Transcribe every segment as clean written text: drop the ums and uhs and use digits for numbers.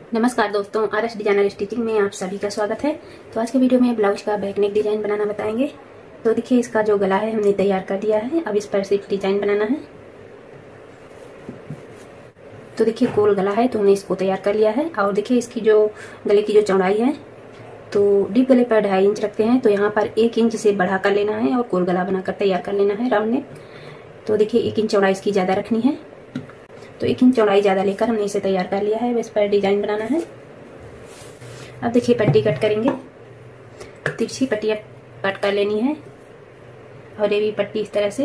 नमस्कार दोस्तों, RS designer stitching में आप सभी का स्वागत है। तो आज के वीडियो में ब्लाउज का बैक नेक डिजाइन बनाना बताएंगे। तो देखिए, इसका जो गला है हमने तैयार कर दिया है। अब इस पर सिर्फ डिजाइन बनाना है। तो देखिए, गोल गला है तो हमने इसको तैयार कर लिया है। और देखिए, इसकी जो गले की जो चौड़ाई है, तो डीप गले पर 2.5 इंच रखते हैं, तो यहाँ पर 1 इंच से बढ़ा कर लेना है और गोल गला बनाकर तैयार कर लेना है, राउंड नेक। तो देखिए, 1 इंच चौड़ाई इसकी ज्यादा रखनी है, तो 1 इंच चौड़ाई ज्यादा लेकर हमने इसे तैयार कर लिया है। अब इस पर डिजाइन बनाना है। अब देखिए, पट्टी कट करेंगे। तिरछी पट्टियाँ कट कर लेनी है और ये भी पट्टी इस तरह से।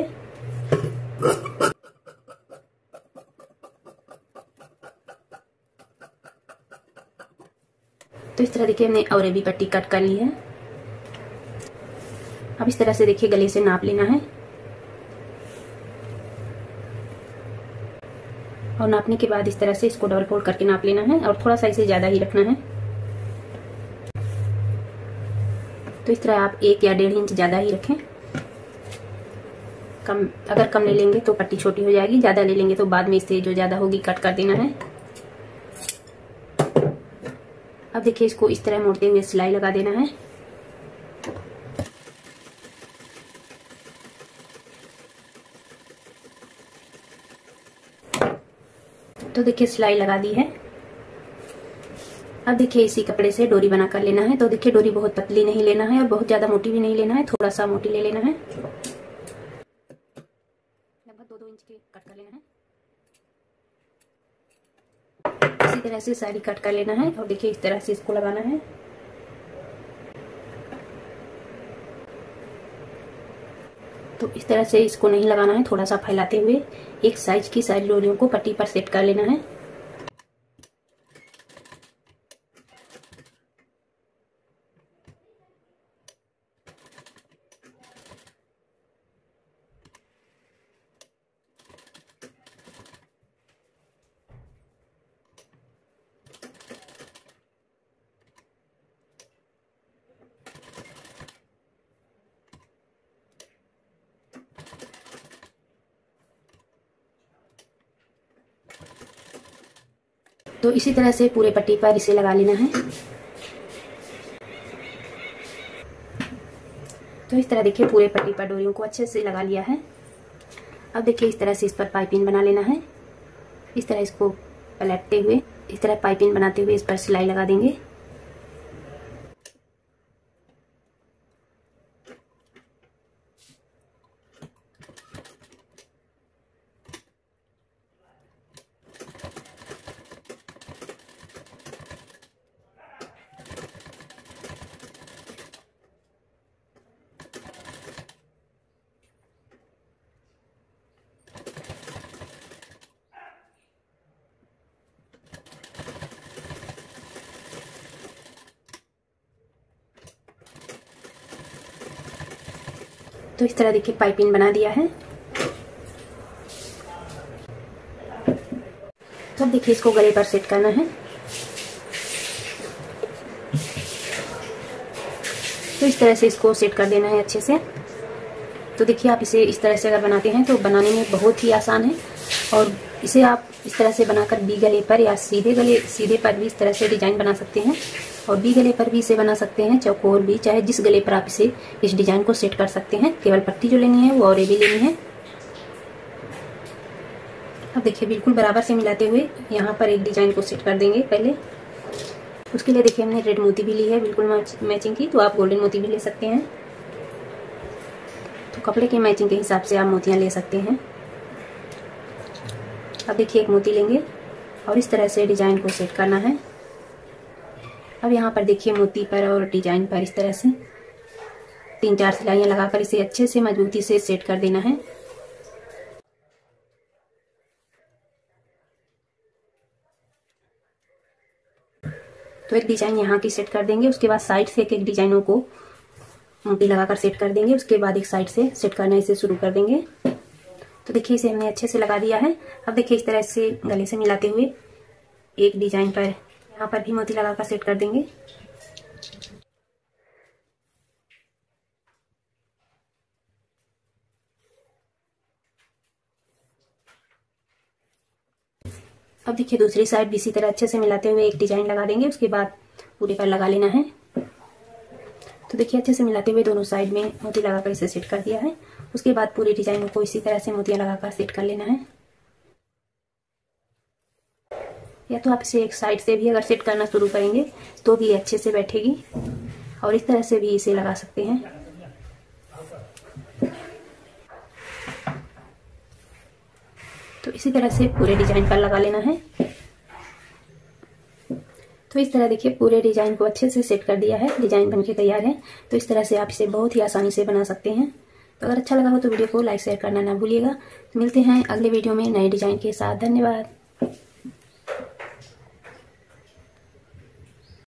तो इस तरह देखिए, हमने और ये भी पट्टी कट कर ली है। अब इस तरह से देखिए, गले से नाप लेना है और नापने के बाद इस तरह से इसको डबल फोल्ड करके नाप लेना है और थोड़ा सा इसे ज्यादा ही रखना है। तो इस तरह आप 1 या 1.5 इंच ज्यादा ही रखें। अगर कम ले लेंगे तो पट्टी छोटी हो जाएगी, ज्यादा ले लेंगे तो बाद में इससे जो ज्यादा होगी कट कर देना है। अब देखिए, इसको इस तरह मोड़ते हुए सिलाई लगा देना है। तो देखिए, सिलाई लगा दी है। अब देखिए, इसी कपड़े से डोरी बना कर लेना है। तो देखिए, डोरी बहुत पतली नहीं लेना है और बहुत ज्यादा मोटी भी नहीं लेना है, थोड़ा सा मोटी ले लेना है। लगभग 2-2 इंच की कट कर लेना है। इसी तरह से सारी कट कर लेना है और देखिए, इस तरह से इसको लगाना है। तो इस तरह से इसको नहीं लगाना है, थोड़ा सा फैलाते हुए एक साइज की सारी डोरियों को पट्टी पर सेट कर लेना है। तो इसी तरह से पूरे पट्टी पर इसे लगा लेना है। तो इस तरह देखिए, पूरे पट्टी पर डोरियों को अच्छे से लगा लिया है। अब देखिए, इस तरह से इस पर पाइपिंग बना लेना है। इस तरह इसको पलटते हुए इस तरह पाइपिंग बनाते हुए इस पर सिलाई लगा देंगे। तो इस तरह देखिए, पाइपिंग बना दिया है। तो अब देखिए, इसको गले पर सेट करना है। तो इस तरह से इसको सेट कर देना है अच्छे से। तो देखिए, आप इसे इस तरह से अगर बनाते हैं तो बनाने में बहुत ही आसान है और इसे आप इस तरह से बनाकर बी गले पर या सीधे पर भी इस तरह से डिजाइन बना सकते हैं और बी गले पर भी इसे बना सकते हैं, चौकोर भी, चाहे जिस गले पर आप इसे इस डिजाइन को सेट कर सकते हैं। केवल पट्टी जो लेनी है वो और भी लेनी है। अब देखिए, बिल्कुल बराबर से मिलाते हुए यहाँ पर एक डिजाइन को सेट कर देंगे पहले। उसके लिए देखिए, हमने रेड मोती भी ली है बिल्कुल मैचिंग की, तो आप गोल्डन मोती भी ले सकते हैं। तो कपड़े के मैचिंग के हिसाब से आप मोतियां ले सकते हैं। अब देखिए, एक मोती लेंगे और इस तरह से डिजाइन को सेट करना है। अब यहाँ पर देखिए, मोती पर और डिजाइन पर इस तरह से 3-4 सिलाइयाँ लगाकर इसे अच्छे से मजबूती से सेट कर देना है। तो एक डिजाइन यहाँ की सेट कर देंगे, उसके बाद साइड से एक डिजाइनों को मोती लगाकर सेट कर देंगे। उसके बाद एक साइड से सेट करना इसे शुरू कर देंगे। तो देखिए, इसे हमने अच्छे से लगा दिया है। अब देखिए, इस तरह से गले से मिलाते हुए एक डिजाइन पर यहाँ पर भी मोती लगाकर सेट कर देंगे। अब अब देखिए दूसरी साइड भी इसी तरह अच्छे से मिलाते हुए एक डिजाइन लगा देंगे, उसके बाद पूरे पर लगा लेना है। तो देखिए अच्छे से मिलाते हुए दोनों साइड में मोती लगाकर इसे सेट कर दिया है। उसके बाद पूरी डिजाइन को इसी तरह से मोतियां लगाकर सेट कर लेना है। या तो आप इसे एक साइड से भी अगर सेट करना शुरू करेंगे तो भी अच्छे से बैठेगी, और इस तरह से भी इसे लगा सकते हैं। तो इसी तरह से पूरे डिजाइन पर लगा लेना है। तो इस तरह देखिए पूरे डिजाइन को अच्छे से सेट कर दिया है, डिजाइन बनके तैयार है। तो इस तरह से आप इसे बहुत ही आसानी से बना सकते हैं। तो अगर अच्छा लगा हो तो वीडियो को लाइक शेयर करना ना भूलिएगा। तो मिलते हैं अगले वीडियो में नए डिजाइन के साथ। धन्यवाद।